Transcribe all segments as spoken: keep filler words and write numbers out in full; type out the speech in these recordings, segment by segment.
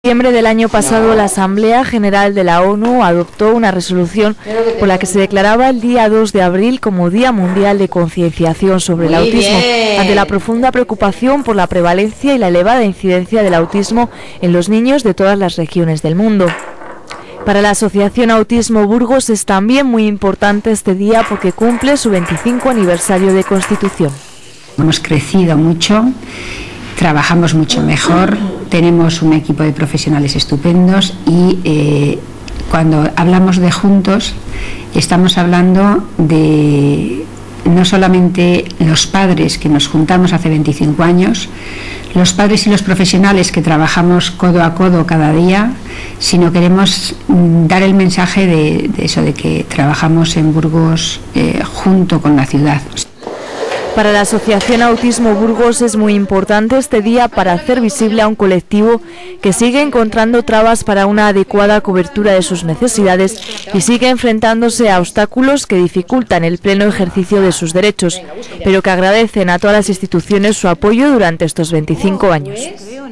septiembre del año pasado, la Asamblea General de la ONU adoptó una resolución por la que se declaraba el día dos de abril como Día Mundial de Concienciación sobre el Autismo, ante la profunda preocupación por la prevalencia y la elevada incidencia del autismo en los niños de todas las regiones del mundo. Para la Asociación Autismo Burgos es también muy importante este día porque cumple su veinticinco aniversario de constitución. Hemos crecido mucho, trabajamos mucho mejor, tenemos un equipo de profesionales estupendos y eh, cuando hablamos de juntos estamos hablando de no solamente los padres que nos juntamos hace veinticinco años, los padres y los profesionales que trabajamos codo a codo cada día, sino queremos dar el mensaje de, de eso, de que trabajamos en Burgos eh, junto con la ciudad. Para la Asociación Autismo Burgos es muy importante este día para hacer visible a un colectivo que sigue encontrando trabas para una adecuada cobertura de sus necesidades y sigue enfrentándose a obstáculos que dificultan el pleno ejercicio de sus derechos, pero que agradecen a todas las instituciones su apoyo durante estos veinticinco años.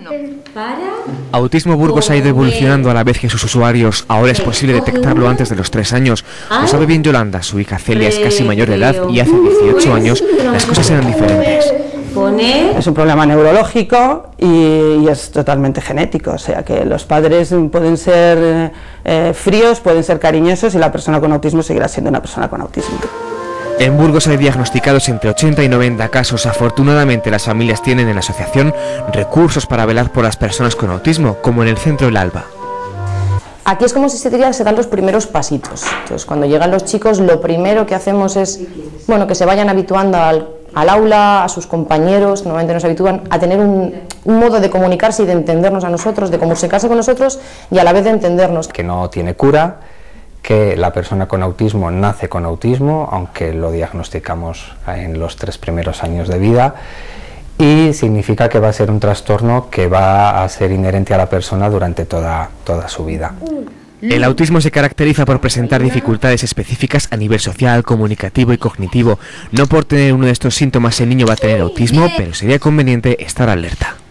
Autismo Burgos ha ido evolucionando a la vez que sus usuarios. Ahora es posible detectarlo antes de los tres años. Lo sabe bien Yolanda, su hija Celia es casi mayor de edad y hace dieciocho años las cosas eran diferentes. Es un problema neurológico y, y es totalmente genético, o sea que los padres pueden ser eh, fríos, pueden ser cariñosos y la persona con autismo seguirá siendo una persona con autismo. En Burgos hay diagnosticados entre ochenta y noventa casos. Afortunadamente las familias tienen en la asociación recursos para velar por las personas con autismo, como en el Centro El Alba. Aquí es como si se diría que se dan los primeros pasitos. Entonces, cuando llegan los chicos, lo primero que hacemos es, bueno, que se vayan habituando al, al aula, a sus compañeros, que normalmente nos habitúan a tener un, un modo de comunicarse y de entendernos a nosotros, de comunicarse con nosotros y a la vez de entendernos. Que no tiene cura, que la persona con autismo nace con autismo, aunque lo diagnosticamos en los tres primeros años de vida, y significa que va a ser un trastorno que va a ser inherente a la persona durante toda, toda su vida. El autismo se caracteriza por presentar dificultades específicas a nivel social, comunicativo y cognitivo. No por tener uno de estos síntomas el niño va a tener autismo, pero sería conveniente estar alerta.